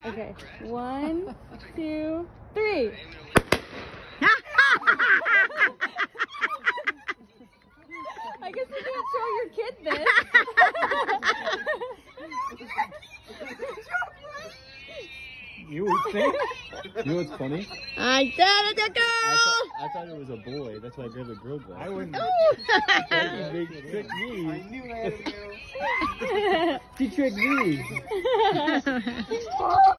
Okay. 1, 2, 3. I guess you can't show your kid this. You would think? You know what's funny? I did it, girl! I thought it was a boy. That's why I grabbed a girl glass. I wouldn't. Oh. They tricked me. I knew I had to go. She tricked me.